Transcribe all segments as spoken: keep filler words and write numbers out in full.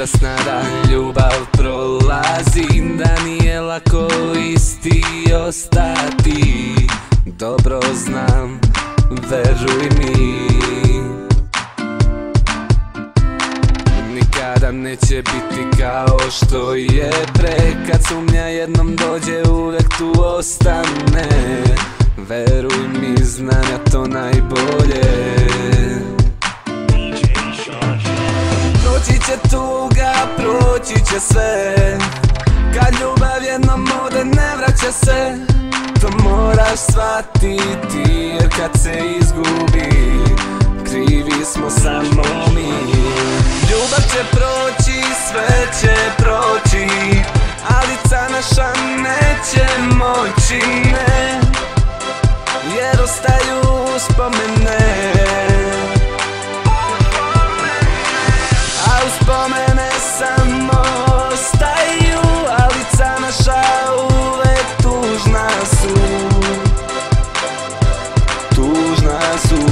stara ljubav prolazi, da nije lako isti ostati. Dobro znam, veruj mi, nikada neće biti kao što je pre. Kad sumnja jednom dođe, uvek tu ostane. Veruj mi, znam ja to najbolje. Proći će tuga, proći će sve. Kad ljubav jednom ode, ne vraća se. To moraš shvatiti, jer kad se izgubi, krivi smo samo mi. Ljubav će proći, sve će proći, a lica naša neće moći, ne, jer ostaju uspomene. A uspomene samo ostaju, a lica naša uvek tužna su. Tužna su,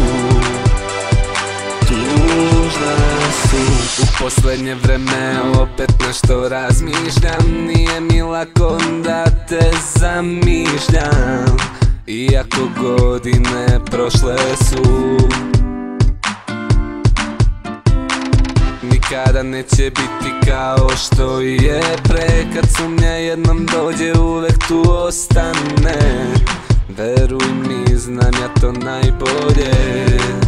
tužna su. U poslednje vreme opet nešto razmišljam. Nije mi lako da te zamišljam, iako godine prošle su. Nikada neće biti kao što je pre. Kad sumnja jednom dođe, uvek tu ostane. Veruj mi, znam ja to najbolje.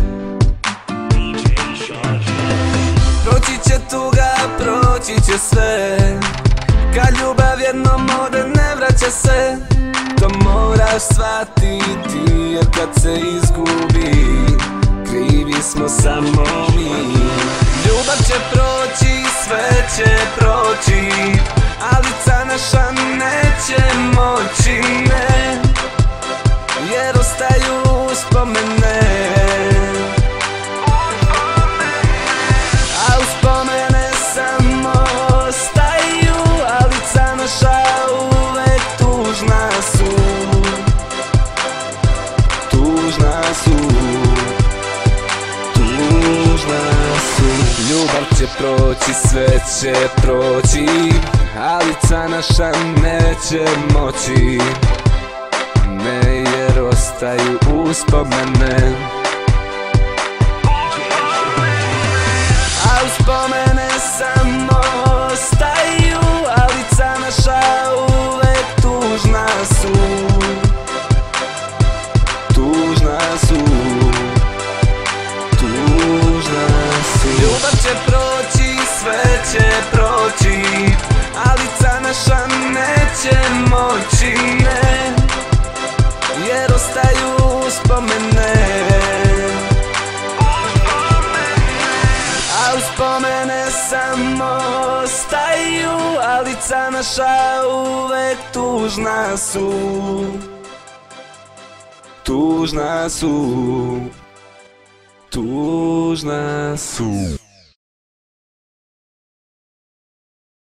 Proći će tuga, proći će sve. Kad ljubav jednom ode, ne vraća se. To moraš shvatiti, jer kad se izgubi, krivi smo samo mi. Ljubav će proći, sve će proći, a lica naša neće moći, ne, jer ostaju uspomene. A uspomene samo ostaju, a lica naša uvek tužna su. Tužna su, tužna su. Ljubav će proći, sve će proći, a lica naša neće moći, ne, jer ostaju uspomene. A uspomene samo ostaju, a lica naša uvek tužna su. Tužna su, tužna su. Ljubav će proći, sve će proći, a lica naša neće moći, ne, jer ostaju uspomene. A uspomene samo ostaju, a lica naša uvek tužna su. Tužna su, tužna su.